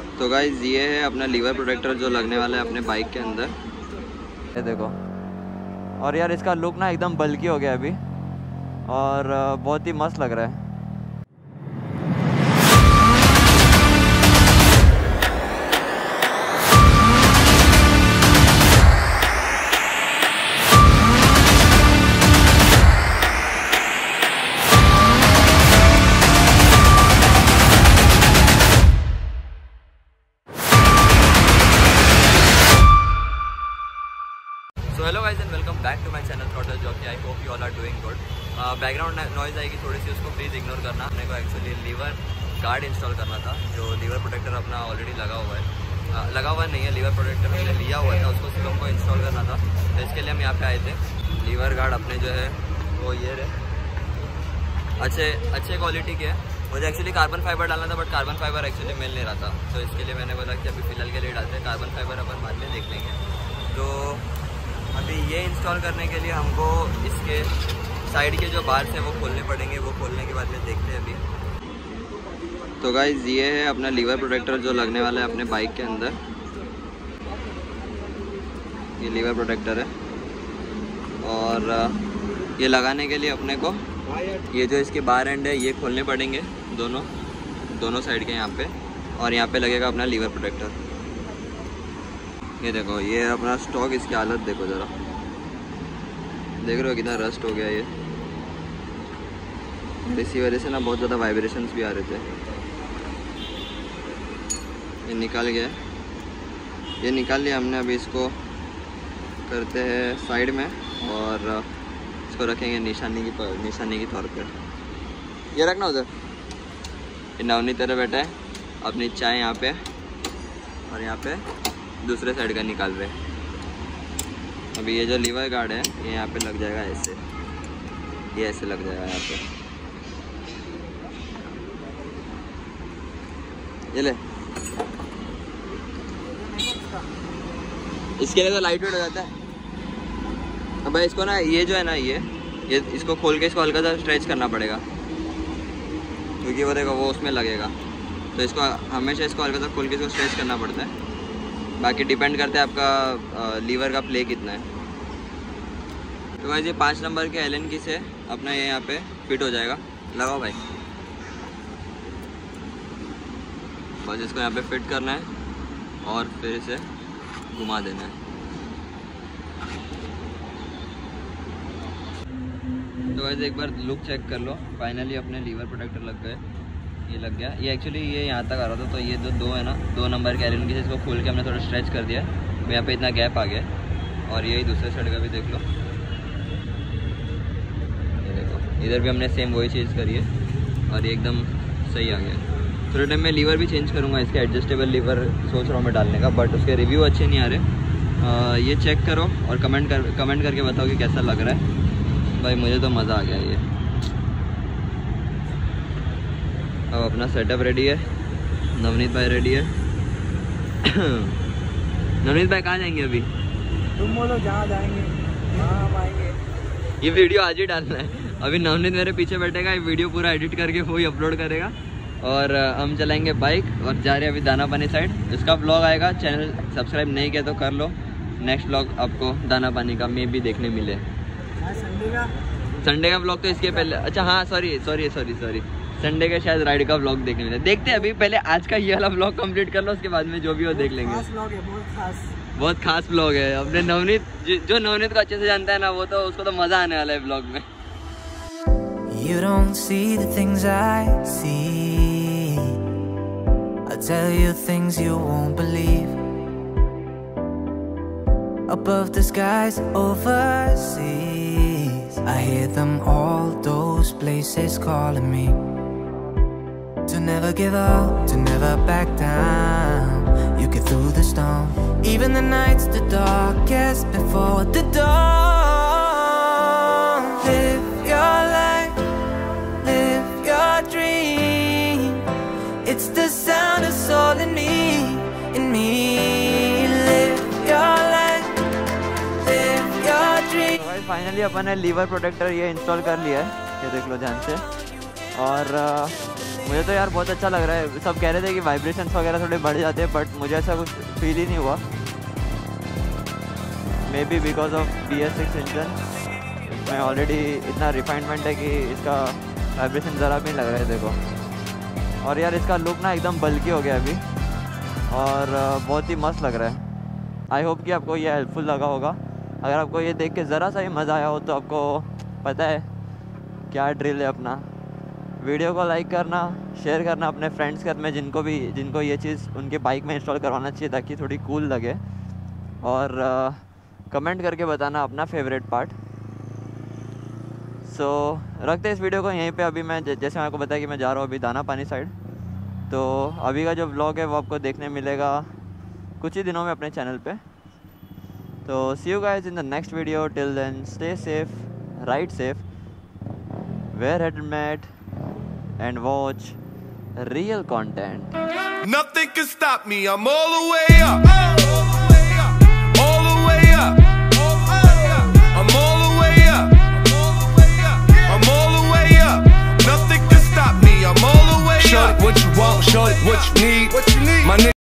तो गाइस ये है अपना लीवर प्रोटेक्टर जो लगने वाला है अपने बाइक के अंदर। ये देखो, और यार इसका लुक ना एकदम बल्की हो गया अभी और बहुत ही मस्त लग रहा है। So hello guys and welcome back to my channel Throttle Jockey. I hope you all are doing good. Background noise आएगी थोड़ी सी, उसको प्लीज़ इग्नोर करना। अपने को एक्चुअली लीवर गार्ड इंस्टॉल करना था, जो लीवर प्रोटेक्टर अपना ऑलरेडी लगा हुआ है, लगा हुआ नहीं है, लीवर प्रोटेक्टर हमने लिया हुआ था, उसको सिर्फ हमको इंस्टॉल करना था। तो इसके लिए हम यहाँ पे आए थे। लीवर गार्ड अपने जो है वो ये रहे, अच्छे क्वालिटी के। मुझे एक्चुअली कार्बन फाइबर डालना था, बट कार्बन फाइबर एक्चुअली मिल नहीं रहा था, तो इसके लिए मैंने बोला कि अभी फ़िलहाल के लिए डालते हैं। कार्बन फाइबर अपन बाद में देख लेंगे। तो अभी ये इंस्टॉल करने के लिए हमको इसके साइड के जो बार्स हैं वो खोलने पड़ेंगे, वो खोलने के बाद में देखते हैं अभी। तो गाइस ये है अपना लीवर प्रोटेक्टर जो लगने वाला है अपने बाइक के अंदर। ये लीवर प्रोटेक्टर है और ये लगाने के लिए अपने को ये जो इसके बार एंड है ये खोलने पड़ेंगे दोनों साइड के यहाँ पे, और यहाँ पे लगेगा अपना लीवर प्रोटेक्टर। ये देखो, ये अपना स्टॉक, इसकी हालत देखो ज़रा, देख रहे हो कितना रस्ट हो गया ये। इसी वजह से ना बहुत ज़्यादा वाइब्रेशंस भी आ रहे थे। ये निकाल गया, ये निकाल लिया हमने। अभी इसको करते हैं साइड में और इसको रखेंगे निशानी की तौर पे। ये रखना उधर। ये नवनीत तरह बैठा है, अपनी चाय यहाँ पे और यहाँ पे दूसरे साइड का निकाल रहे। अभी ये जो लीवर गार्ड है ये यहाँ पे लग जाएगा ऐसे, ये ऐसे लग जाएगा यहाँ पे। ये ले, इसके लिए तो लाइट वेट हो जाता है। अब भाई इसको ना ये जो है ना ये इसको खोल के इसको हल्का सा स्ट्रेच करना पड़ेगा, क्योंकि वो देखो वो उसमें लगेगा। तो इसको हमेशा इसको हल्का सा खोल के इसको स्ट्रेच करना पड़ता है। बाकी डिपेंड करता है आपका लीवर का प्ले कितना है। तो भाई ये 5 नंबर के एलन की से अपना ये यहाँ पे फिट हो जाएगा। लगाओ भाई, बस इसको यहाँ पे फिट करना है और फिर इसे घुमा देना है। तो वैसे एक बार लुक चेक कर लो। फाइनली अपने लीवर प्रोटेक्टर लग गए, ये लग गया। ये एक्चुअली ये यहाँ तक आ रहा था, तो ये दो है ना, 2 नंबर के एलन की इसको खोल के हमने थोड़ा स्ट्रेच कर दिया, तो यहाँ पे इतना गैप आ गया। और यही दूसरे साइड का भी देख लो, ये देखो इधर भी हमने सेम वही चीज़ करी है और ये एकदम सही आ गया। थोड़े टाइम में लीवर भी चेंज करूँगा, इसके एडजस्टेबल लीवर सोच रहा हूँ मैं डालने का, बट उसके रिव्यू अच्छे नहीं आ रहे। ये चेक करो और कमेंट करके बताओ कि कैसा लग रहा है। भाई मुझे तो मज़ा आ गया ये। अब अपना सेटअप रेडी है, नवनीत भाई रेडी है। नवनीत भाई कहाँ जाएंगे अभी? तुम बोलो जहाँ जाएंगे वहाँ हम आएंगे। ये वीडियो आज ही डालना है। अभी नवनीत मेरे पीछे बैठेगा, ये वीडियो पूरा एडिट करके वही अपलोड करेगा और हम चलाएंगे बाइक और जा रहे हैं अभी दाना पानी साइड। इसका ब्लॉग आएगा, चैनल सब्सक्राइब नहीं किया तो कर लो। नेक्स्ट ब्लॉग आपको दाना पानी का मे भी देखने मिले। संडे का ब्लॉग तो इसके पहले, अच्छा हाँ सॉरी संडे के शायद राइड का व्लॉग देखने मिले। देखते हैं, अभी पहले आज का ये वाला व्लॉग कंप्लीट कर लो, उसके बाद में जो भी हो देख लेंगे। बहुत खास व्लॉग है अपने नवनीत, जो नवनीत को अच्छे से जानता है ना, वो तो उसको तो मजा आने वाला है व्लॉग में। You don't see the things I see. I tell you things you won't believe. Above the skies overseas, I hear them all, those places calling me. To never give up, to never back down. You get through the storm, even the nights the darkest before the dawn. Live your life, live your dream. It's the sound of soul in me, in me. Live your life, live your dream. तो भाई finally अपन ने liver protector ये install कर लिया है, ये देख लो ध्यान से। और मुझे तो यार बहुत अच्छा लग रहा है। सब कह रहे थे कि वाइब्रेशंस वगैरह थोड़े बढ़ जाते हैं, बट मुझे ऐसा कुछ फील ही नहीं हुआ। Maybe because of BS6 engine, इसमें ऑलरेडी इतना रिफाइनमेंट है कि इसका वाइब्रेशन ज़रा भी नहीं लग रहा है, देखो। और यार इसका लुक ना एकदम बल्कि हो गया अभी, और बहुत ही मस्त लग रहा है। आई होप कि आपको ये हेल्पफुल लगा होगा। अगर आपको ये देख के ज़रा सा ही मज़ा आया हो तो आपको पता है क्या ड्रिल है अपना। वीडियो को लाइक करना, शेयर करना अपने फ्रेंड्स के साथ में जिनको ये चीज़ उनके बाइक में इंस्टॉल करवाना चाहिए ताकि थोड़ी कूल लगे। और कमेंट करके बताना अपना फेवरेट पार्ट। सो रखते इस वीडियो को यहीं पे। अभी मैं जैसे मैं आपको बताया कि मैं जा रहा हूँ अभी दाना पानी साइड, तो अभी का जो व्लॉग है वो आपको देखने मिलेगा कुछ ही दिनों में अपने चैनल पे। तो see you guys in the next video. Till then stay safe, ride safe, wear helmet and watch real content. Nothing can stop me, I'm all the way up. All the way up. I'm all the way up. I'm all the way up. Nothing can stop me, I'm all the way up. Shorty, what you want, shorty, what you need. My nigga